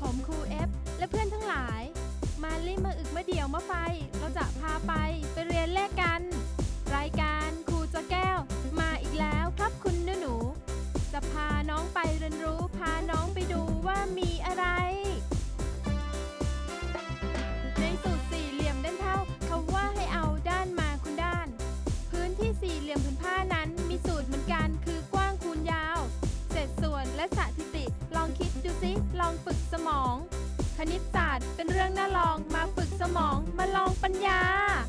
ผมครูเอฟและเพื่อนทั้งหลายมาลิมาอึกมาเดี่ยวมาไฟเราจะพาไปเรียนเลขกันรายการครูจอแก้วมาอีกแล้วครับคุณหนูจะพาน้องไปเรียนรู้พาน้องไปดูว่ามีอะไรในสูตรสี่เหลี่ยมด้านเท่าเขาว่าให้เอาด้านมาคูณด้านพื้นที่สี่เหลี่ยมผืนผ้านั้นมีสูตรเหมือนกันคือกว้างคูณยาวเศษส่วนและสถิติลองคิดดูสิลองฝึกสมองคณิตศาสตร์เป็นเรื่องน่าลองมาฝึกสมองมาลองปัญญา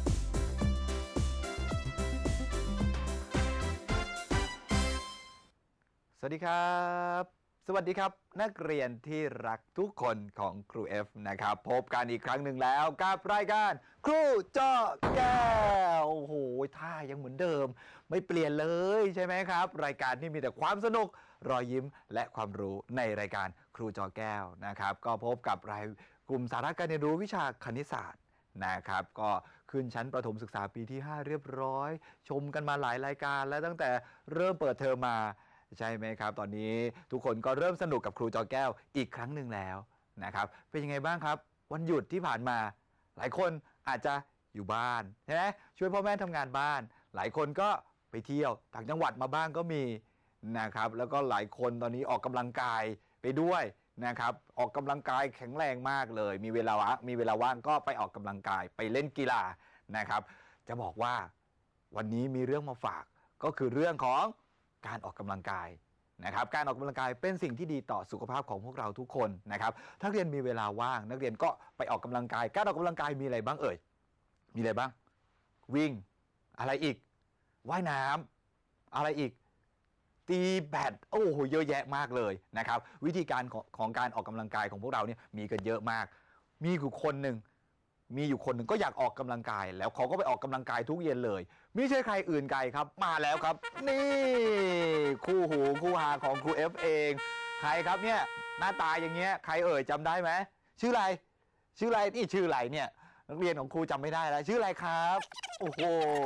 สวัสดีครับสวัสดีครับนักเรียนที่รักทุกคนของครูเอฟนะครับพบกันอีกครั้งหนึ่งแล้วกับรายการครูเจาะแก้วโอ้โหท่ายังเหมือนเดิมไม่เปลี่ยนเลยใช่ไหมครับรายการที่มีแต่ความสนุกรอยยิ้มและความรู้ในรายการครูเจาะแก้วนะครับก็พบกับรายกลุ่มสาระการเรียนรู้วิชาคณิตศาสตร์นะครับก็ขึ้นชั้นประถมศึกษาปีที่5เรียบร้อยชมกันมาหลายรายการและตั้งแต่เริ่มเปิดเทอมมาใช่ไหมครับตอนนี้ทุกคนก็เริ่มสนุกกับครูจอแก้วอีกครั้งหนึ่งแล้วนะครับเป็นยังไงบ้างครับวันหยุดที่ผ่านมาหลายคนอาจจะอยู่บ้านใช่ไหมช่วยพ่อแม่ทำงานบ้านหลายคนก็ไปเที่ยวต่างจังหวัดมาบ้างก็มีนะครับแล้วก็หลายคนตอนนี้ออกกำลังกายไปด้วยนะครับออกกำลังกายแข็งแรงมากเลยมีเวลาว่างก็ไปออกกำลังกายไปเล่นกีฬานะครับจะบอกว่าวันนี้มีเรื่องมาฝากก็คือเรื่องของการออกกำลังกายนะครับการออกกำลังกายเป็นสิ่งที่ดีต่อสุขภาพของพวกเราทุกคนนะครับถ้าเรียนมีเวลาว่างนักเรียนก็ไปออกกำลังกายการออกกำลังกายมีอะไรบ้างเอ่ยมีอะไรบ้างวิ่งอะไรอีกว่ายน้ำอะไรอีกตีแบดโอ้โหเยอะแยะมากเลยนะครับวิธีการของการออกกำลังกายของพวกเราเนี่ยมีกันเยอะมากมีอยู่คนหนึ่งก็อยากออกกำลังกายแล้วเขาก็ไปออกกำลังกายทุกเย็นเลยไม่ใช่ใครอื่นไกลครับมาแล้วครับนี่คู่หูคู่หาของครูเอฟเองใครครับเนี่ยหน้าตาอย่างเงี้ยใครเอ่ยจำได้ไหมชื่ออะไรนี่ชื่ออะไรเนี่ยนักเรียนของครูจำไม่ได้แล้วชื่ออะไรครับโอ้โห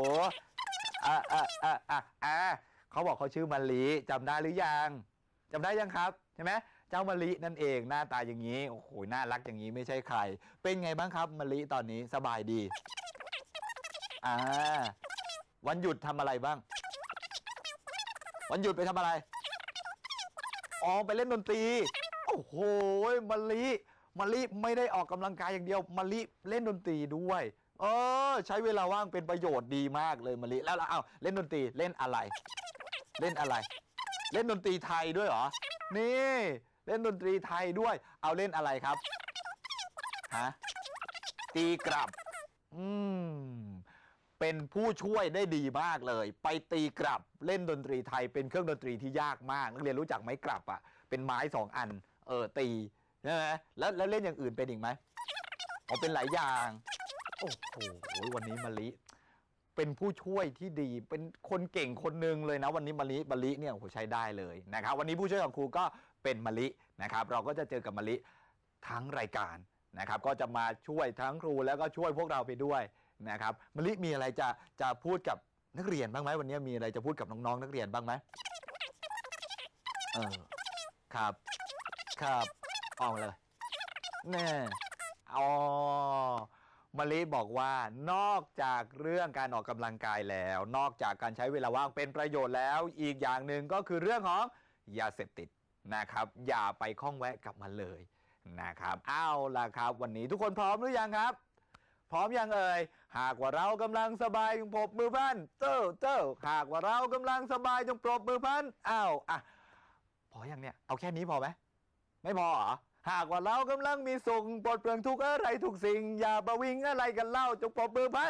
เขาบอกเขาชื่อมะลิจำได้หรือยังจำได้ยังครับใช่ไหมเจ้ามะลินั่นเองหน้าตาอย่างนี้โอ้โหน่ารักอย่างนี้ไม่ใช่ใครเป็นไงบ้างครับมะลิตอนนี้สบายดีวันหยุดทำอะไรบ้างวันหยุดไปทำอะไรอ๋อไปเล่นดนตรีโอ้โหมะลิไม่ได้ออกกำลังกายอย่างเดียวมะลิเล่นดนตรีด้วยใช้เวลาว่างเป็นประโยชน์ดีมากเลยมะลิแล้วเล่นดนตรีเล่นอะไรเล่นดนตรีไทยด้วยเหรอนี่เล่นดนตรีไทยด้วยเอาเล่นอะไรครับตีกลับเป็นผู้ช่วยได้ดีมากเลยไปตีกลับเล่นดนตรีไทยเป็นเครื่องดนตรีที่ยากมากนักเรียนรู้จักไหมกลับเป็นไม้2 อันตีใช่ไหมแล้วเล่นอย่างอื่นเป็นอีกไหมเป็นหลายอย่างโอ้โหวันนี้มะลิเป็นผู้ช่วยที่ดีเป็นคนเก่งคนหนึ่งเลยนะวันนี้มะลิเนี่ยโอ้โหใช้ได้เลยนะครับวันนี้ผู้ช่วยของครูก็เป็นมะลินะครับเราก็จะเจอกับมะลิทั้งรายการนะครับก็จะมาช่วยทั้งครูแล้วก็ช่วยพวกเราไปด้วยนะครับมะลิมีอะไรจะพูดกับนักเรียนบ้างไหมวันนี้มีอะไรจะพูดกับน้องๆนักเรียนบ้างไหมครับเอาเลยแน่มะลิบอกว่านอกจากเรื่องการออกกำลังกายแล้วนอกจากการใช้เวลาว่างเป็นประโยชน์แล้วอีกอย่างหนึ่งก็คือเรื่องของยาเสพติดนะครับอย่าไปคล้องแวะกับมันเลยนะครับเอาล่ะครับวันนี้ทุกคนพร้อมหรือยังครับพร้อมยังเอ่ยหากว่าเรากำลังสบายจงปรบมือพันเจ้าหากว่าเรากำลังสบายจงปรบมือพันพอยังเนี่ยเอาแค่นี้พอไหมไม่พอเหรอหากว่าเรากำลังมีสุขปลดเปลื้องทุกอะไรทุกสิ่งอย่าประวิงอะไรกันเล่าจงปรบมือพัน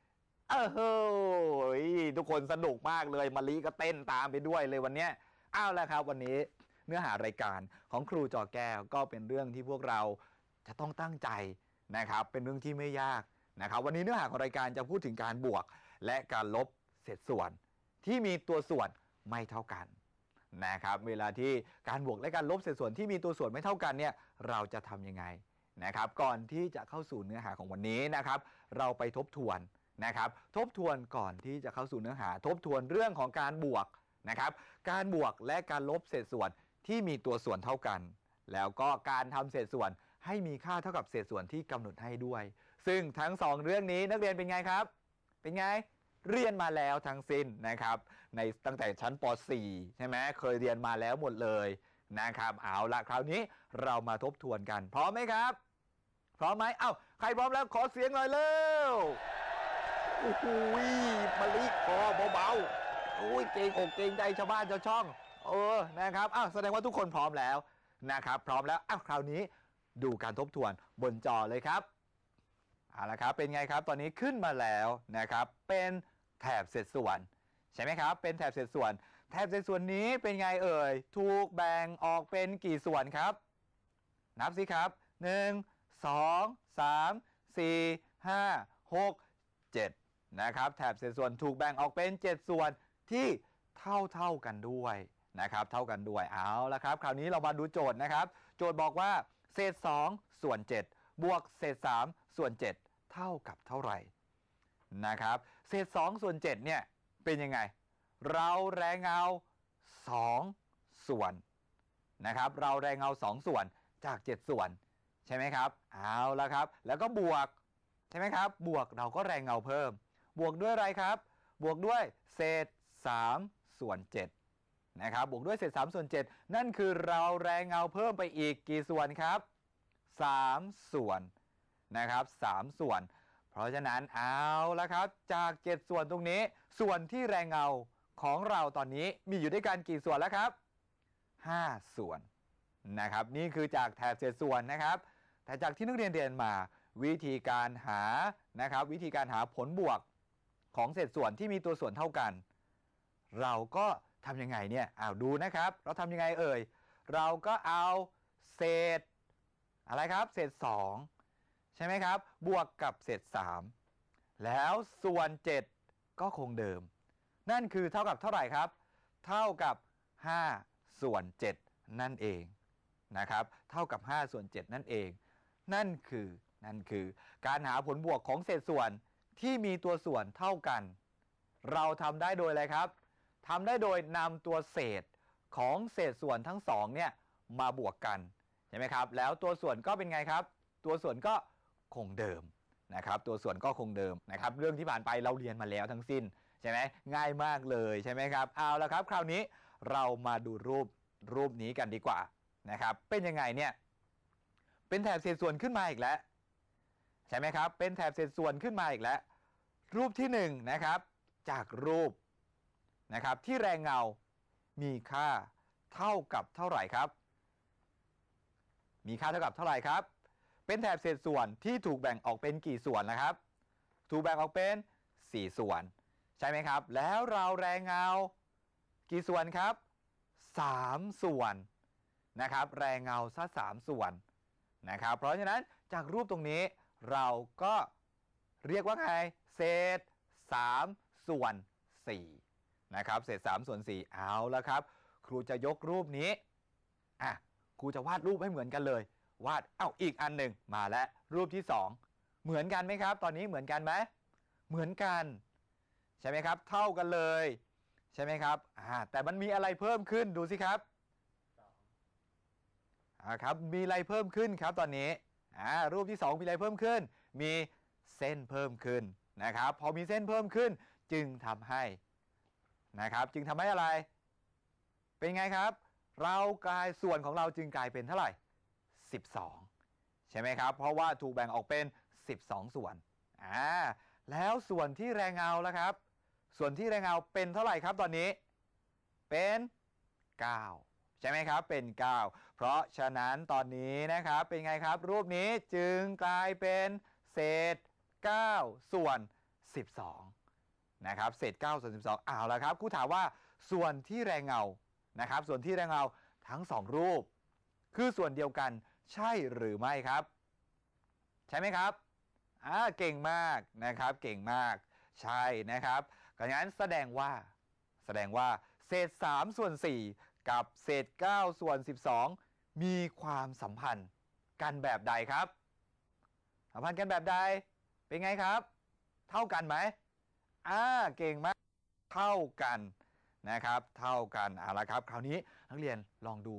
ทุกคนสนุกมากเลยมะลิก็เต้นตามไปด้วยเลยวันนี้เอาละครับวันนี้เนื้อหารายการของครูจอแก้วก็เป็นเรื่องที่พวกเราจะต้องตั้งใจนะครับเป็นเรื่องที่ไม่ยากนะครับวันนี้เนื้อหาของรายการจะพูดถึงการบวกและการลบเศษส่วนที่มีตัวส่วนไม่เท่ากันนะครับเวลาที่การบวกและการลบเศษส่วนที่มีตัวส่วนไม่เท่ากันเนี่ยเราจะทำยังไงนะครับก่อนที่จะเข้าสู่เนื้อหาของวันนี้นะครับเราไปทบทวนนะครับทบทวนก่อนที่จะเข้าสู่เนื้อหาทบทวนเรื่องของการบวกนะครับการบวกและการลบเศษส่วนที่มีตัวส่วนเท่ากันแล้วก็การทำเศษส่วนให้มีค่าเท่ากับเศษส่วนที่กำหนดให้ด้วยซึ่งทั้ง2เรื่องนี้นักเรียนเป็นไงครับเป็นไงเรียนมาแล้วทั้งสิ้นนะครับในตั้งแต่ชั้นป .4 ใช่ไหมเคยเรียนมาแล้วหมดเลยนะครับเอาละคราวนี้เรามาทบทวนกันพร้อมไหมครับพร้อมไหมเอ้าใครพร้อมแล้วขอเสียงหน่อยเร็วโอ้โหมะลิพอเบาๆโอ้ยเก่งอกเก่งใจชาวบ้านชาวช่องนะครับอ้าวแสดงว่าทุกคนพร้อมแล้วนะครับพร้อมแล้วอ้าวคราวนี้ดูการทบทวนบนจอเลยครับเอาละครับเป็นไงครับตอนนี้ขึ้นมาแล้วนะครับเป็นแถบเศษส่วนใช่ไหมครับเป็นแถบเศษส่วนแถบเศษส่วนนี้เป็นไงเอ่ยถูกแบ่งออกเป็นกี่ส่วนครับนับสิครับ1 2 3 4 5 6 7นะครับแถบเศษส่วนถูกแบ่งออกเป็น7ส่วนที่เท่ากันด้วยนะครับเท่ากันด้วยเอาละครับคราวนี้เรามาดูโจทย์นะครับโจทย์บอกว่าเศษ2ส่วน7บวกเศษ3ส่วน7เท่ากับเท่าไหร่นะครับเศษ2ส่วน7เนี่ยเป็นยังไงเราแรงเงา2ส่วนนะครับเราแรงเงา2ส่วนจาก7ส่วนใช่ไหมครับเอาละครับแล้วก็บวกใช่ไหมครับบวกเราก็แรงเงาเพิ่มบวกด้วยอะไรครับบวกด้วยเศษ3ส่วน7นะครับบวกด้วยเศษ3ส่วน7นั่นคือเราแรงเงาเพิ่มไปอีกกี่ส่วนครับ3ส่วนนะครับ3ส่วนเพราะฉะนั้นเอาละครับจาก7ส่วนตรงนี้ส่วนที่แรงเงาของเราตอนนี้มีอยู่ด้วยกันกี่ส่วนแล้วครับ5ส่วนนะครับนี่คือจากแถบเศษส่วนนะครับแต่จากที่นักเรียนเรียนมาวิธีการหานะครับวิธีการหาผลบวกของเศษส่วนที่มีตัวส่วนเท่ากันเราก็ทำยังไงเนี่ยดูนะครับเราทำยังไงเอ่ยเราก็เอาเศษอะไรครับเศษ2ใช่ไหมครับบวกกับเศษ3แล้วส่วน7ก็คงเดิมนั่นคือเท่ากับเท่าไหร่ครับเท่ากับ5ส่วน7นั่นเองนะครับเท่ากับ5ส่วน7นั่นเองนั่นคือการหาผลบวกของเศษส่วนที่มีตัวส่วนเท่ากันเราทำได้โดยอะไรครับทำได้โดยนำตัวเศษของเศษส่วนทั้งสองเนี่ยมาบวกกันใช่ไหมครับแล้วตัวส่วนก็เป็นไงครับตัวส่วนก็คงเดิมนะครับตัวส่วนก็คงเดิมนะครับเรื่องที่ผ่านไปเราเรียนมาแล้วทั้งสิ้นใช่ไหมง่ายมากเลยใช่ไหมครับเอาละครับคราวนี้เรามาดูรูปนี้กันดีกว่านะครับเป็นยังไงเนี่ยเป็นแถบเศษส่วนขึ้นมาอีกแล้วใช่ไหมครับเป็นแถบเศษส่วนขึ้นมาอีกแล้วรูปที่1นะครับจากรูปนะครับที่แรงเงามีค่าเท่ากับเท่าไหร่ครับมีค่าเท่ากับเท่าไหร่ครับเป็นแถบเศษส่วนที่ถูกแบ่งออกเป็นกี่ส่วนนะครับถูกแบ่งออกเป็น4ส่วนใช่ไหมครับแล้วเราแรงเงากี่ส่วนครับ3ส่วนนะครับแรงเงาซะ3ส่วนนะครับเพราะฉะนั้นจากรูปตรงนี้เราก็เรียกว่าไงเศษ3ส่วน4นะครับเศษ3ส่วน4เอาละครับครูจะยกรูปนี้ครูจะวาดรูปให้เหมือนกันเลยวาดอีกอันหนึ่งมาแล้วรูปที่2เหมือนกันไหมครับตอนนี้เหมือนกันไหมเหมือนกันใช่ไหมครับเท่ากันเลยใช่ไหมครับแต่มันมีอะไรเพิ่มขึ้นดูสิครับครับมีอะไรเพิ่มขึ้นครับตอนนี้รูปที่2มีอะไรเพิ่มขึ้นมีเส้นเพิ่มขึ้นนะครับพอมีเส้นเพิ่มขึ้นจึงทำให้นะครับจึงทำให้อะไรเป็นไงครับเรากลายส่วนของเราจึงกลายเป็นเท่าไหร่12ใช่ไหมครับเพราะว่าถูกแบ่งออกเป็น12ส่วนแล้วส่วนที่แรงเงาแล้วครับส่วนที่แรงเงาเป็นเท่าไหร่ครับตอนนี้เป็น9ใช่ไหมครับเป็น9เพราะฉะนั้นตอนนี้นะครับเป็นไงครับรูปนี้จึงกลายเป็นเศษ9ส่วน12นะครับเศษ9ส่วน12เอาละครับครูถามว่าส่วนที่แรงเงานะครับส่วนที่แรงเงาทั้ง2รูปคือส่วนเดียวกันใช่หรือไม่ครับใช่ไหมครับเก่งมากนะครับเก่งมากใช่นะครับงั้นแสดงว่าเศษ3ส่วน4กับเศษ9ส่วน12มีความสัมพันธ์กันแบบใดครับสัมพันธ์กันแบบใดเป็นไงครับเท่ากันไหมเก่งมากเท่ากันนะครับเท่ากันเอาละครับคราวนี้นักเรียนลองดูสัง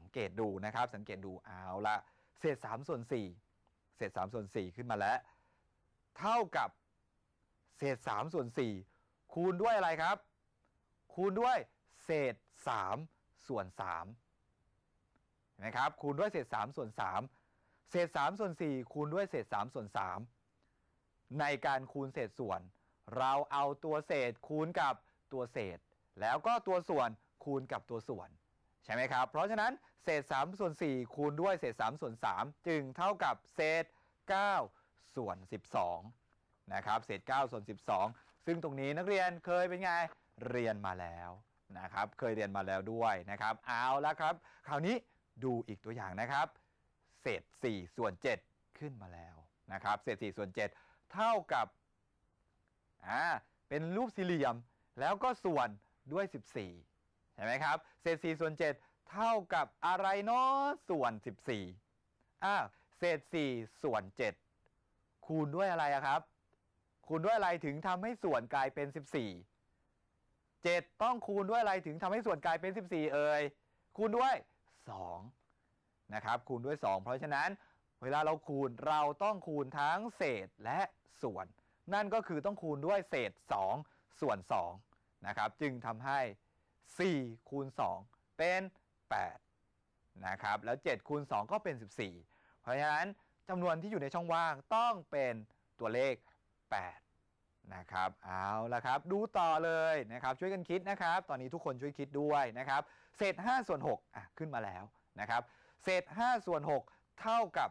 งเกตดูนะครับสังเกตดูเอาละเศษ3 ส่วน 4เศษ3 ส่วน 4ขึ้นมาแล้วเท่ากับเศษ3 ส่วน 4คูณด้วยอะไรครับคูณด้วยเศษ3 ส่วน 3เห็นไหมครับคูณด้วยเศษ3 ส่วน 3เศษ3 ส่วน 4คูณด้วยเศษ3 ส่วน 3ในการคูณเศษส่วนเราเอาตัวเศษคูณกับตัวเศษแล้วก็ตัวส่วนคูณกับตัวส่วนใช่ไหมครับเพราะฉะนั้นเศษ3 ส่วน 4คูณด้วยเศษ3 ส่วน 3จึงเท่ากับเศษ9 ส่วน 12นะครับเศษ9 ส่วน 12ซึ่งตรงนี้นักเรียนเคยเป็นไงเรียนมาแล้วนะครับเคยเรียนมาแล้วด้วยนะครับเอาละครับคราวนี้ดูอีกตัวอย่างนะครับเศษ4 ส่วน 7ขึ้นมาแล้วนะครับเศษ4 ส่วน 7เท่ากับเป็นรูปสี่เหลี่ยมแล้วก็ส่วนด้วย14ใช่ไหมครับเศษ4 ส่วน 7เท่ากับอะไรเนาะส่วน14เศษ4 ส่วน 7คูณด้วยอะไรครับคูณด้วยอะไรถึงทำให้ส่วนกลายเป็น14 7ต้องคูณด้วยอะไรถึงทำให้ส่วนกลายเป็น14คูณด้วย2นะครับคูณด้วย2เพราะฉะนั้นเวลาเราคูณเราต้องคูณทั้งเศษและส่วนนั่นก็คือต้องคูณด้วยเศษ2 ส่วน2นะครับจึงทำให้4คูณ2เป็น8นะครับแล้ว7คูณ2ก็เป็น14เพราะฉะนั้นจำนวนที่อยู่ในช่องว่างต้องเป็นตัวเลข8นะครับเอาละครับดูต่อเลยนะครับช่วยกันคิดนะครับตอนนี้ทุกคนช่วยคิดด้วยนะครับเศษ5 ส่วน6ขึ้นมาแล้วนะครับเศษ5 ส่วน6เท่ากับ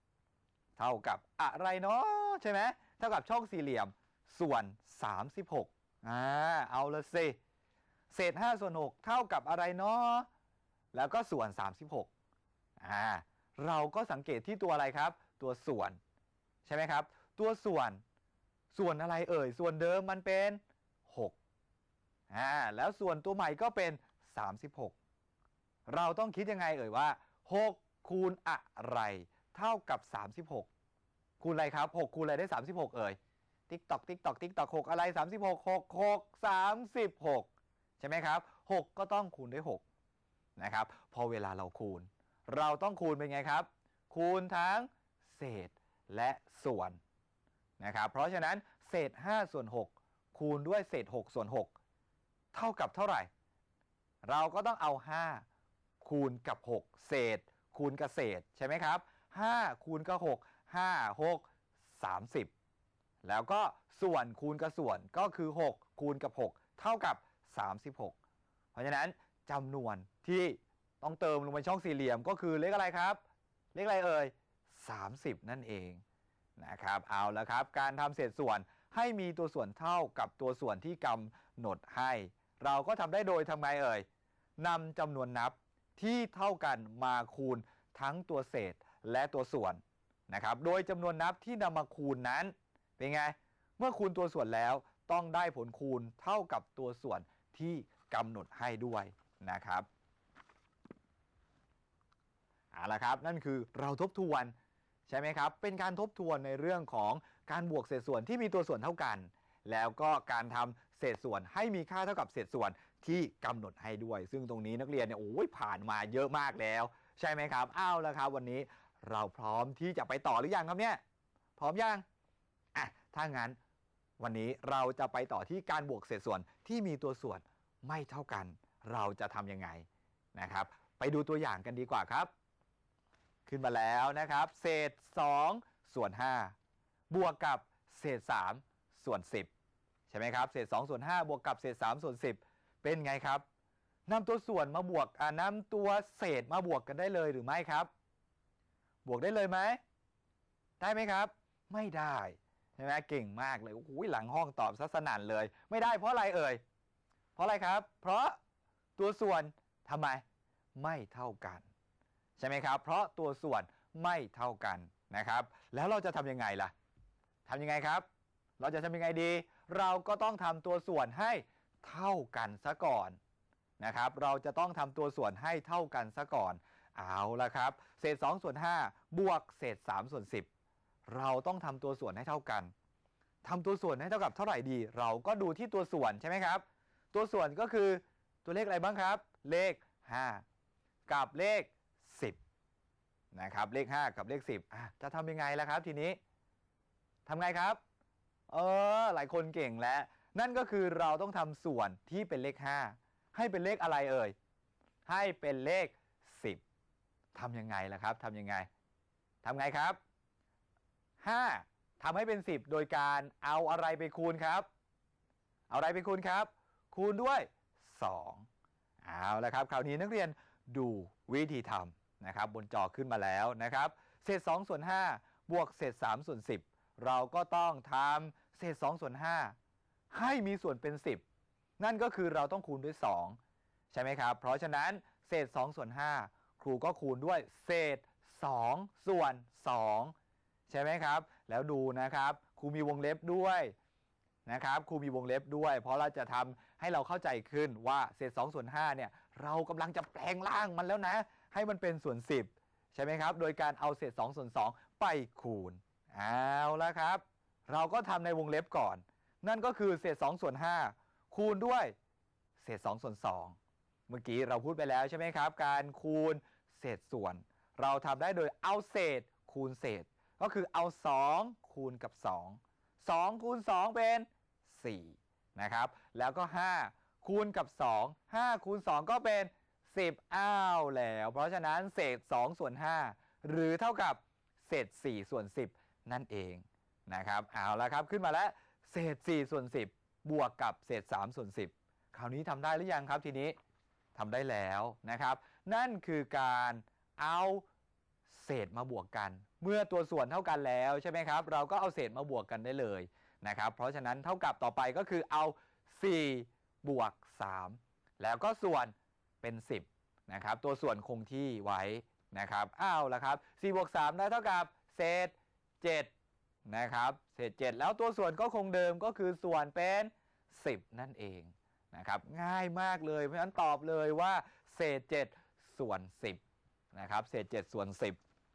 อะไรเนาะใช่ไหมเท่ากับช่องสี่เหลี่ยมส่วน36เอาละสิเศษ5 ส่วน 6เท่ากับอะไรเนาะแล้วก็ส่วน36เราก็สังเกตที่ตัวอะไรครับตัวส่วนใช่ไหมครับตัวส่วนอะไรส่วนเดิมมันเป็น6แล้วส่วนตัวใหม่ก็เป็น36เราต้องคิดยังไงว่า6คูณอะไรเท่ากับ36คูณอะไรครับ6คูณอะไรได้36ติ๊กตอก6อะไร36 6 36ใช่ไหมครับ6ก็ต้องคูณด้วย6นะครับพอเวลาเราคูณเราต้องคูณเป็นไงครับคูณทั้งเศษและส่วนนะครับเพราะฉะนั้นเศษ5 ส่วน 6คูณด้วยเศษ6 ส่วน 6เท่ากับเท่าไหร่เราก็ต้องเอา5คูณกับ6เศษคูณกับเศษใช่ไหมครับ5คูณกับ6 5 6 30แล้วก็ส่วนคูณกับส่วนก็คือ6คูณกับ6เท่ากับ36เพราะฉะนั้นจำนวนที่ต้องเติมลงไปช่องสี่เหลี่ยมก็คือเลขอะไรครับเลขอะไร30นั่นเองนะครับเอาละครับการทำเศษส่วนให้มีตัวส่วนเท่ากับตัวส่วนที่กำหนดให้เราก็ทำได้โดยทำไงนำจำนวนนับที่เท่ากันมาคูณทั้งตัวเศษและตัวส่วนนะครับโดยจำนวนนับที่นำมาคูณนั้นเป็นไงเมื่อคูณตัวส่วนแล้วต้องได้ผลคูณเท่ากับตัวส่วนที่กำหนดให้ด้วยนะครับเอาละครับนั่นคือเราทบทวนใช่ไหมครับเป็นการทบทวนในเรื่องของการบวกเศษส่วนที่มีตัวส่วนเท่ากันแล้วก็การทำเศษส่วนให้มีค่าเท่ากับเศษส่วนที่กำหนดให้ด้วยซึ่งตรงนี้นักเรียนเนี่ยผ่านมาเยอะมากแล้วใช่ไหมครับเอาละครับวันนี้เราพร้อมที่จะไปต่อหรือยังครับเนี่ยพร้อมยังถ้างั้นวันนี้เราจะไปต่อที่การบวกเศษส่วนที่มีตัวส่วนไม่เท่ากันเราจะทำยังไงนะครับไปดูตัวอย่างกันดีกว่าครับขึ้นมาแล้วนะครับเศษ2 ส่วน 5บวกกับเศษ3 ส่วน 10ใช่ไหมครับเศษ2 ส่วน 5บวกกับเศษ3 ส่วน 10เป็นไงครับนำตัวส่วนมาบวกนำตัวเศษมาบวกกันได้เลยหรือไม่ครับบวกได้เลยไหมได้ไหมครับไม่ได้ใช่ไหมเก่งมากเลยหลังห้องตอบซะสนั่นเลยไม่ได้เพราะอะไรเพราะอะไรครับเพราะตัวส่วนทำไมไม่เท่ากันใช่ไหมครับเพราะตัวส่วนไม่เท่ากันนะครับแล้วเราจะทำยังไงล่ะทำยังไงครับเราจะทำยังไงดีเราก็ต้องทำตัวส่วนให้เท่ากันซะก่อนนะครับเราจะต้องทำตัวส่วนให้เท่ากันซะก่อนเอาละครับเศษ2 ส่วน 5บวกเศษ3 ส่วน 10เราต้องทำตัวส่วนให้เท่ากันทำตัวส่วนให้เท่ากับเท่าไหร่ดีเราก็ดูที่ตัวส่วนใช่ไหมครับตัวส่วนก็คือตัวเลขอะไรบ้างครับเลข5กับเลขนะครับเลข5กับเลข10จะทำยังไงล่ะครับทีนี้ทำไงครับหลายคนเก่งแล้วนั่นก็คือเราต้องทำส่วนที่เป็นเลข5ให้เป็นเลขอะไรเอ่ยให้เป็นเลข10ทำยังไงล่ะครับทำยังไงครับ5ทำให้เป็น10โดยการเอาอะไรไปคูณครับเอาอะไรไปคูณครับคูณด้วย2เอาละครับคราวนี้นักเรียนดูวิธีทำนะครับบนจอขึ้นมาแล้วนะครับเศษ2ส่วน5บวกเศษ3ส่วน10เราก็ต้องทำเศษ2ส่วน5ให้มีส่วนเป็น10นั่นก็คือเราต้องคูณด้วย2ใช่ไหมครับเพราะฉะนั้นเศษ2ส่วน5ครูก็คูณด้วยเศษ2ส่วน2ใช่ไหมครับแล้วดูนะครับครูมีวงเล็บด้วยนะครับครูมีวงเล็บด้วยเพราะเราจะทำให้เราเข้าใจขึ้นว่าเศษ2ส่วน5เนี่ยเรากำลังจะแปลงร่างมันแล้วนะให้มันเป็นส่วน10ใช่ไหมครับโดยการเอาเศษ2ส่วน2ไปคูณเอาละครับเราก็ทำในวงเล็บก่อนนั่นก็คือเศษ2ส่วน5คูณด้วยเศษ2ส่วน2เมื่อกี้เราพูดไปแล้วใช่ไหมครับการคูณเศษส่วนเราทำได้โดยเอาเศษคูณเศษก็คือเอา2คูณกับ2 2คูณ2เป็น4นะครับแล้วก็5คูณกับ2 5คูณ2ก็เป็น10แล้วเพราะฉะนั้นเศษ2ส่วน5หรือเท่ากับเศษ4ส่วน10นั่นเองนะครับเอาละครับขึ้นมาแล้วเศษ4ส่วน10บวกกับเศษ3ส่วน10คราวนี้ทำได้หรือยังครับทีนี้ทำได้แล้วนะครับนั่นคือการเอาเศษมาบวกกันเมื่อตัวส่วนเท่ากันแล้วใช่ไหมครับเราก็เอาเศษมาบวกกันได้เลยนะครับเพราะฉะนั้นเท่ากับต่อไปก็คือเอา4บวก3แล้วก็ส่วนเป็น10นะครับตัวส่วนคงที่ไว้นะครับเอาละครับ4บวก3ได้เท่ากับเศษ7นะครับเศษ7แล้วตัวส่วนก็คงเดิมก็คือส่วนเป็น10นั่นเองนะครับง่ายมากเลยเพราะฉะนั้นตอบเลยว่าเศษ7ส่วน10นะครับเศษ7ส่วน10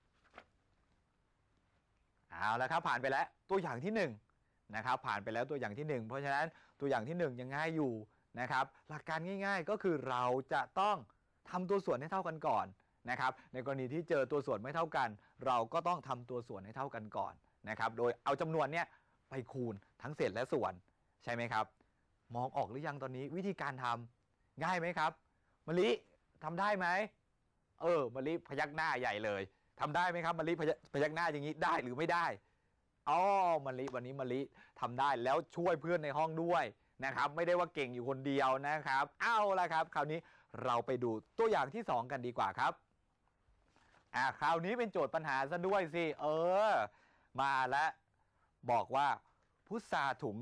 เอาละครับผ่านไปแล้วตัวอย่างที่1นะครับผ่านไปแล้วตัวอย่างที่1เพราะฉะนั้นตัวอย่างที่1ยังง่ายอยู่นะครับหลักการง่ายๆก็คือเราจะต้องทำตัวส่วนให้เท่ากันก่อนนะครับในกรณีที่เจอตัวส่วนไม่เท่ากันเราก็ต้องทำตัวส่วนให้เท่ากันก่อนนะครับโดยเอาจำนวนเนี้ยไปคูณทั้งเศษและส่วนใช่ไหมครับมองออกหรือยังตอนนี้วิธีการทำง่ายไหมครับมะลิทำได้ไหมมะลิพยักหน้าใหญ่เลยทำได้ไหมครับมะลิพยักหน้าอย่างนี้ได้หรือไม่ได้มะลิวันนี้มะลิทำได้แล้วช่วยเพื่อนในห้องด้วยนะครับไม่ได้ว่าเก่งอยู่คนเดียวนะครับเอาละครับคราวนี้เราไปดูตัวอย่างที่2กันดีกว่าครับคราวนี้เป็นโจทย์ปัญหาซะด้วยสิมาแล้วบอกว่าพุทราถุง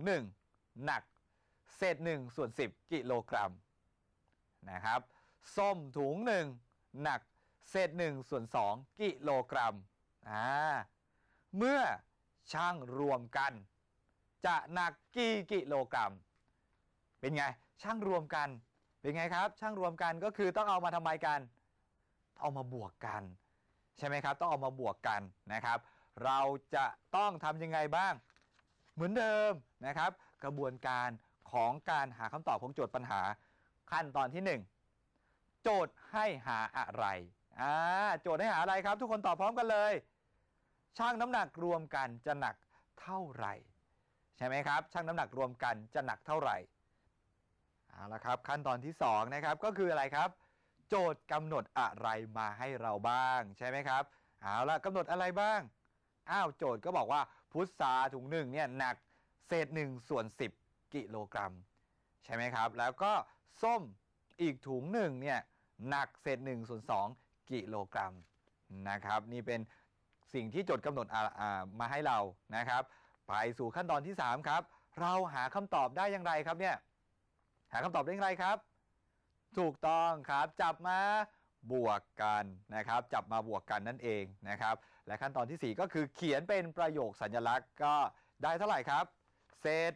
1หนักเศษ1ส่วน10กิโลกรัมนะครับส้มถุง1หนักเศษ1ส่วน2กิโลกรัมเมื่อช่างรวมกันจะหนักกี่กิโลกรัมเป็นไงช่างรวมกันเป็นไงครับช่างรวมกันก็คือต้องเอามาทำไมกันเอามาบวกกันใช่ไหมครับต้องเอามาบวกกันนะครับเราจะต้องทำยังไงบ้างเหมือนเดิมนะครับกระบวนการของการหาคำตอบของโจทย์ปัญหาขั้นตอนที่1โจทย์ให้หาอะไรโจทย์ให้หาอะไรครับทุกคนตอบพร้อมกันเลยชั่งน้ำหนักรวมกันจะหนักเท่าไหร่ใช่ไหมครับชั่งน้ำหนักรวมกันจะหนักเท่าไหร่เอาละครับขั้นตอนที่2นะครับก็คืออะไรครับโจทย์กำหนดอะไรมาให้เราบ้างใช่ไหมครับเอาละกำหนดอะไรบ้างโจทย์ก็บอกว่าพุทราถุง1เนี่ยหนักเศษ1ส่วน10กิโลกรัมใช่ไหมครับแล้วก็ส้มอีกถุง1เนี่ยหนักเศษ1ส่วน2กิโลกรัมนะครับนี่เป็นสิ่งที่โจทย์กำหนดมาให้เรานะครับไปสู่ขั้นตอนที่3ครับเราหาคำตอบได้อย่างไรครับเนี่ยหาคำตอบได้อย่างไรครับถูกต้องครับจับมาบวกกันนะครับจับมาบวกกันนั่นเองนะครับและขั้นตอนที่4ก็คือเขียนเป็นประโยคสัญลักษณ์ก็ได้เท่าไหร่ครับเศษ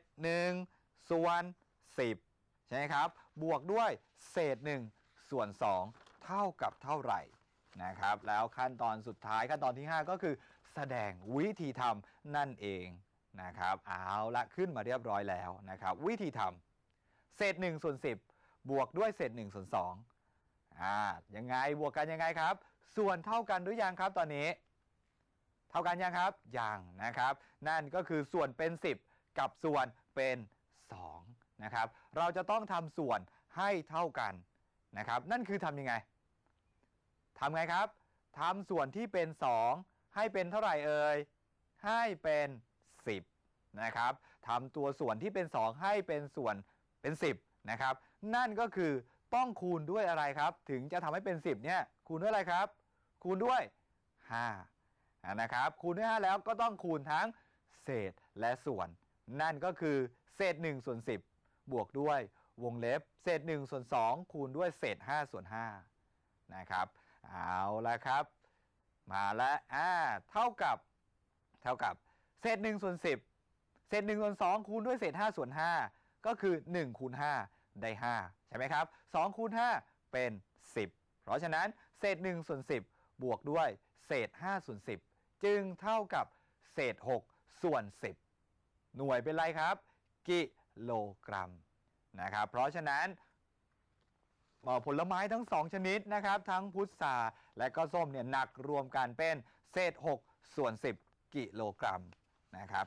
1ส่วน10ใช่ไหมครับบวกด้วยเศษ1ส่วน2เท่ากับเท่าไหร่นะครับแล้วขั้นตอนสุดท้ายขั้นตอนที่5ก็คือแสดงวิธีทำนั่นเองนะครับเอาละขึ้นมาเรียบร้อยแล้วนะครับวิธีทำเศษ1ส่วน10บวกด้วยเศษ1ส่วน2ยังไงบวกกันยังไงครับส่วนเท่ากันหรือยังครับตอนนี้เท่ากันยังครับยังนะครับนั่นก็คือส่วนเป็น10กับส่วนเป็น2นะครับเราจะต้องทำส่วนให้เท่ากันนะครับนั่นคือทำยังไงทำไงครับทำส่วนที่เป็น2ให้เป็นเท่าไหร่เอ่ยให้เป็น10นะครับทำตัวส่วนที่เป็น2ให้เป็นส่วนเป็น10นะครับนั่นก็คือต้องคูณด้วยอะไรครับถึงจะทำให้เป็น10เนี่ยคูณด้วยอะไรครับคูณด้วย5นะครับคูณด้วย5แล้วก็ต้องคูณทั้งเศษและส่วนนั่นก็คือเศษ1ส่วน10บวกด้วยวงเล็บเศษ1ส่วน2คูณด้วยเศษ5ส่วน5นะครับเอาละครับมาแล้วเท่ากับเศษ1ส่วน10เศษ1ส่วน2คูณด้วยเศษ5ส่วน5ก็คือ1คูณ5ได้5ใช่ไหมครับ2คูณ5เป็น10เพราะฉะนั้นเศษ1ส่วน10บวกด้วยเศษ5ส่วน10จึงเท่ากับเศษ6ส่วน10หน่วยเป็นไรครับกิโลกรัมนะครับเพราะฉะนั้นผลไม้ทั้ง2ชนิดนะครับทั้งพุทราและก็ส้มเนี่ยหนักรวมกันเป็นเศษ6ส่วน10กิโลกรัมนะครับ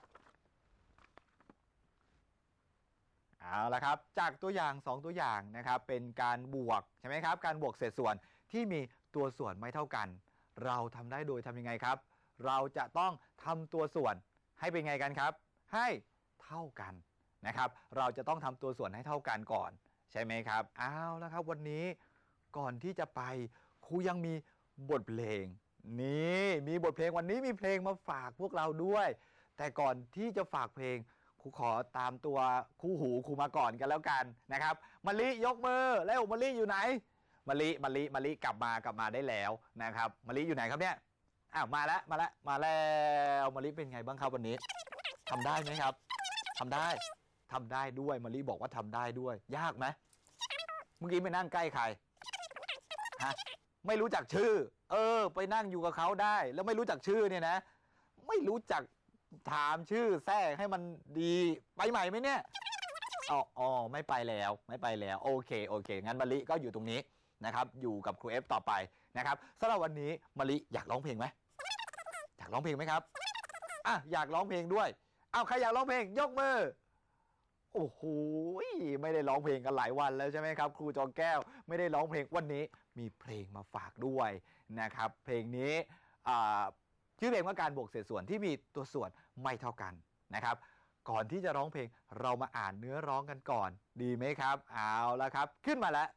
เอาละครับจากตัวอย่าง2ตัวอย่างนะครับเป็นการบวกใช่ไหมครับการบวกเศษส่วนที่มีตัวส่วนไม่เท่ากันเราทำได้โดยทำยังไงครับเราจะต้องทำตัวส่วนให้เป็นไงกันครับให้เท่ากันนะครับเราจะต้องทำตัวส่วนให้เท่ากันก่อนใช่ไหมครับเอาละครับวันนี้ก่อนที่จะไปครูยังมีบทเพลงนี่มีบทเพลงวันนี้มีเพลงมาฝากพวกเราด้วยแต่ก่อนที่จะฝากเพลงครูขอตามตัวคู่หูครูมาก่อนกันแล้วกันนะครับมะลิยกมือแล้วมะลิอยู่ไหนมะลิกลับมาได้แล้วนะครับมะลิอยู่ไหนครับเนี่ยมาแล้วมะลิเป็นไงบ้างครับวันนี้ทำได้ไหมครับทำได้ด้วยมะลิบอกว่าทำได้ด้วยยากไหมเมื่อกี้ไปนั่งใกล้ใครฮะไม่รู้จักชื่อไปนั่งอยู่กับเขาได้แล้วไม่รู้จักชื่อเนี่ยนะไม่รู้จักถามชื่อแทรกให้มันดีไปใหม่ไหมเนี่ยอ๋อไม่ไปแล้วโอเคงั้นมะลิก็อยู่ตรงนี้นะครับอยู่กับครูเอฟต่อไปนะครับสำหรับวันนี้มะลิอยากร้องเพลงไหมอยากร้องเพลงไหมครับอยากร้องเพลงด้วยใครอยากร้องเพลงยกมือโอ้โหไม่ได้ร้องเพลงกันหลายวันแล้วใช่ไหมครับครูจอแก้วไม่ได้ร้องเพลงวันนี้มีเพลงมาฝากด้วยนะครับเพลงนี้ชื่อเพลงว่าการบวกเศษส่วนที่มีตัวส่วนไม่เท่ากันนะครับก่อนที่จะร้องเพลงเรามาอ่านเนื้อร้องกันก่อนดีไหมครับเอาละครับขึ้นมาแล้ว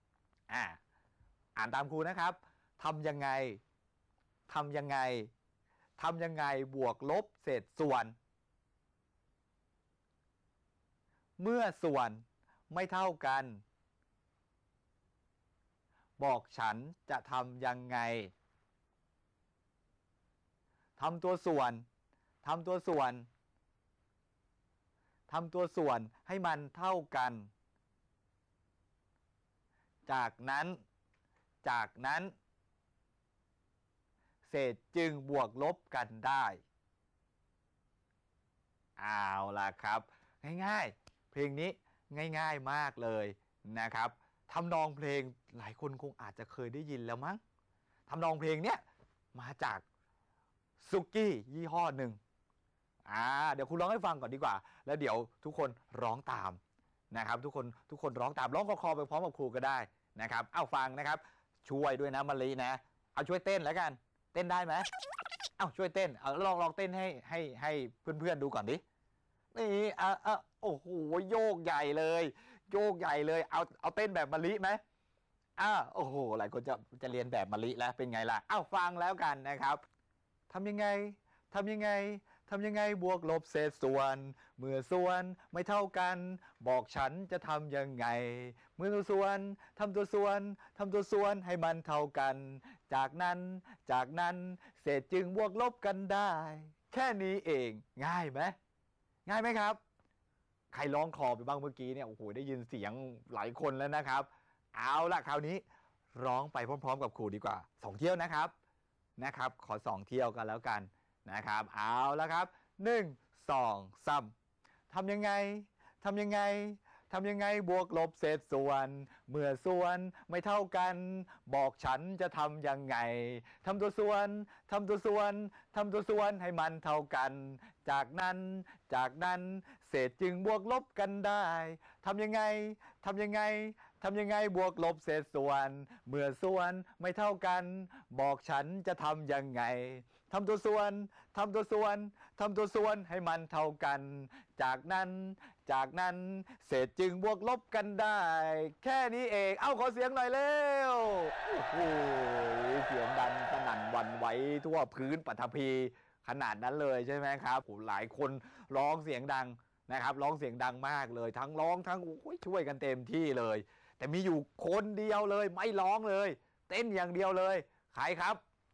อ่านตามครูนะครับทำยังไงบวกลบเศษส่วนเมื่อส่วนไม่เท่ากันบอกฉันจะทำยังไงทำตัวส่วนให้มันเท่ากันจากนั้นเศษจึงบวกลบกันได้เอาล่ะครับง่ายๆเพลงนี้ง่ายๆมากเลยนะครับทำนองเพลงหลายคนคงอาจจะเคยได้ยินแล้วมั้งทำนองเพลงเนี้ยมาจากซุกี้ยี่ห้อหนึ่งเดี๋ยวคุณร้องให้ฟังก่อนดีกว่าแล้วเดี๋ยวทุกคนร้องตามนะครับทุกคนร้องตามร้องคอไปพร้อมกับครูก็ได้นะครับฟังนะครับช่วยด้วยนะมะลินะช่วยเต้นแล้วกันเต้นได้ไหมช่วยเต้นลองเต้นให้เพื่อนๆดูก่อนดินี่โอ้โหโยกใหญ่เลยเอาเต้นแบบมะลิไหมโอ้โหหลายคนจะเรียนแบบมะลิแล้วเป็นไงล่ะฟังแล้วกันนะครับทำยังไงบวกลบเศษส่วนเมื่อส่วนไม่เท่ากันบอกฉันจะทำยังไงเมื่อส่วนทำตัวส่วนให้มันเท่ากันจากนั้นเศษจึงบวกลบกันได้แค่นี้เองง่ายไหมครับใครร้องคอไปบ้างเมื่อกี้เนี่ยโอ้โหได้ยินเสียงหลายคนแล้วนะครับเอาล่ะคราวนี้ร้องไปพร้อมๆกับครูดีกว่า2เที่ยวนะครับขอ2เที่ยวกันแล้วกันนะครับเอาละครับ1 2 3ทำยังไงทำยังไงบวกลบเศษส่วนเมื่อส่วนไม่เท่ากันบอกฉันจะทำยังไงทำตัวส่วนทำตัวส่วนทำตัวส่วนให้มันเท่ากันจากนั้นเศษจึงบวกลบกันได้ทำยังไงทำยังไงทำยังไงบวกลบเศษส่วนเมื่อส่วนไม่เท่ากันบอกฉันจะทำยังไงทำตัวส่วนทำตัวส่วนทำตัวส่วนให้มันเท่ากันจากนั้นเศษจึงบวกลบกันได้แค่นี้เองเอาขอเสียงหน่อยเร็วโอ้โหเสียงดังสนั่นหวั่นไหวทั่วพื้นปฐพีขนาดนั้นเลยใช่ไหมครับโอ้หลายคนร้องเสียงดังนะครับร้องเสียงดังมากเลยทั้งร้องทั้งช่วยกันเต็มที่เลยแต่มีอยู่คนเดียวเลยไม่ร้องเลยเต้นอย่างเดียวเลยใครครับ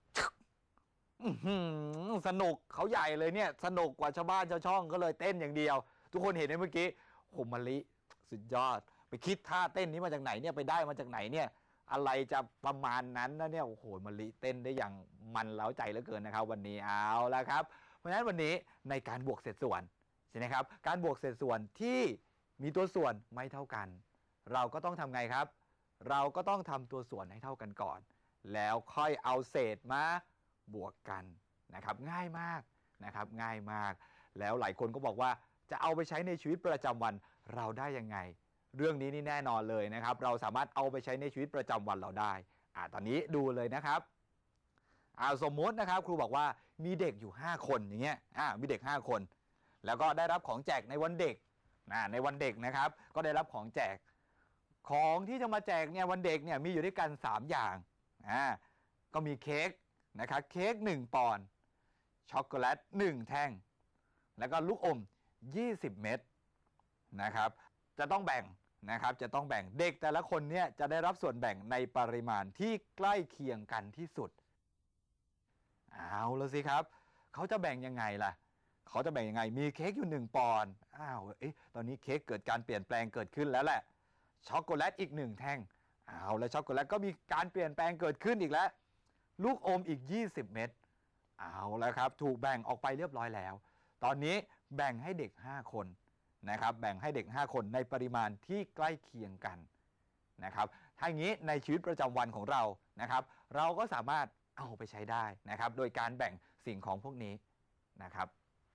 สนุกเขาใหญ่เลยเนี่ยสนุกกว่าชาวบ้านชาวช่องก็เลยเต้นอย่างเดียวทุกคนเห็นไหมเมื่อกี้โหมะลิสุดยอดไปคิดท่าเต้นนี้มาจากไหนเนี่ยไปได้มาจากไหนเนี่ยอะไรจะประมาณนั้นนะเนี่ยโอ้โหมะลิเต้นได้อย่างมันเล้าใจเหลือเกินนะครับวันนี้เอาละครับเพราะฉะนั้นวันนี้ในการบวกเศษส่วนใช่ไหมครับการบวกเศษส่วนที่มีตัวส่วนไม่เท่ากันเราก็ต้องทำไงครับเราก็ต้องทำตัวส่วนให้เท่ากันก่อนแล้วค่อยเอาเศษมาบวกกันนะครับง่ายมากนะครับง่ายมากแล้วหลายคนก็บอกว่าจะเอาไปใช้ในชีวิตประจำวันเราได้ยังไงเรื่องนี้นี่แน่นอนเลยนะครับเราสามารถเอาไปใช้ในชีวิตประจำวันเราได้ตอนนี้ดูเลยนะครับสมมตินะครับครูบอกว่ามีเด็กอยู่5คนอย่างเงี้ยมีเด็ก5คนแล้วก็ได้รับของแจกในวันเด็กในวันเด็กนะครับก็ได้รับของแจกของที่จะมาแจกเนี่ยวันเด็กเนี่ยมีอยู่ด้วยกัน3อย่างก็มีเค้กนะครับเค้ก1 ปอนด์ช็อกโกแลต1 แท่งแล้วก็ลูกอม20 เม็ดนะครับจะต้องแบ่งนะครับจะต้องแบ่งเด็กแต่ละคนเนี่ยจะได้รับส่วนแบ่งในปริมาณที่ใกล้เคียงกันที่สุดเอาละสิครับเขาจะแบ่งยังไงล่ะเขาจะแบ่งยังไงมีเค้กอยู่1 ปอนด์ตอนนี้เค้กเกิดการเปลี่ยนแปลงเกิดขึ้นแล้วแหละช็อกโกแลตอีก1 แท่งแล้วช็อกโกแลตก็มีการเปลี่ยนแปลงเกิดขึ้นอีกแล้วลูกอมอีก20 เม็ดเอาแล้วครับถูกแบ่งออกไปเรียบร้อยแล้วตอนนี้แบ่งให้เด็ก5 คนนะครับแบ่งให้เด็ก5 คนในปริมาณที่ใกล้เคียงกันนะครับถ้าอย่างนี้ในชีวิตประจำวันของเรานะครับเราก็สามารถเอาไปใช้ได้นะครับโดยการแบ่งสิ่งของพวกนี้นะครับ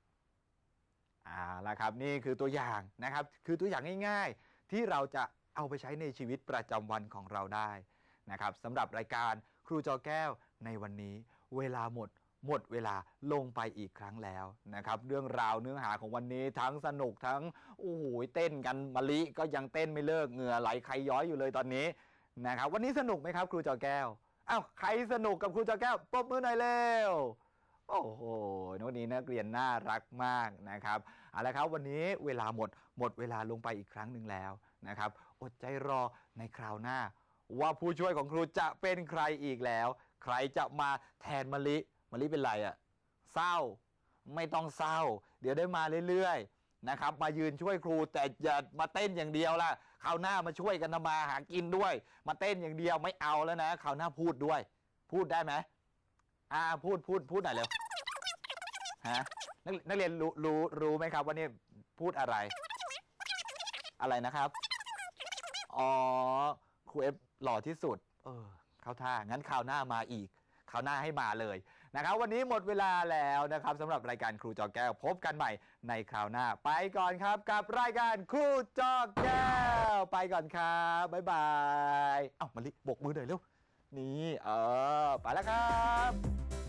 ละครับนี่คือตัวอย่างนะครับคือตัวอย่างง่ายๆที่เราจะเอาไปใช้ในชีวิตประจำวันของเราได้นะครับสำหรับรายการครูจอแก้วในวันนี้เวลาหมดเวลาลงไปอีกครั้งแล้วนะครับเรื่องราวเนื้อหาของวันนี้ทั้งสนุกทั้งโอ้โหเต้นกันมะลิก็ยังเต้นไม่เลิกเหงื่อไหลใครย้อยอยู่เลยตอนนี้นะครับวันนี้สนุกไหมครับครูจอแก้วใครสนุกกับครูจอแก้วปรบมือหน่อยเร็วโอ้โหวันนี้นักเรียนน่ารักมากนะครับเอาละครับวันนี้เวลาหมดเวลาลงไปอีกครั้งหนึ่งแล้วนะครับอดใจรอในคราวหน้าว่าผู้ช่วยของครูจะเป็นใครอีกแล้วใครจะมาแทนมะลิเป็นไรเศร้าไม่ต้องเศร้าเดี๋ยวได้มาเรื่อยๆนะครับมายืนช่วยครูแต่อย่ามาเต้นอย่างเดียวล่ะคราวหน้ามาช่วยกันทำมาหากินด้วยมาเต้นอย่างเดียวไม่เอาแล้วนะคราวหน้าพูดด้วยพูดได้ไหมพูดหน่อยเร็วนักเรียนรู้ไหมครับว่านี่พูดอะไรนะครับครูเอฟหล่อที่สุดเข้าท่างั้นคราวหน้ามาอีกคราวหน้าให้มาเลยนะครับวันนี้หมดเวลาแล้วนะครับสำหรับรายการครูจอแก้วพบกันใหม่ในคราวหน้าไปก่อนครับกับรายการครูจอแก้วไปก่อนครับบ๊ายบายมะลิบกมือหน่อยเร็วนี่ไปแล้วครับ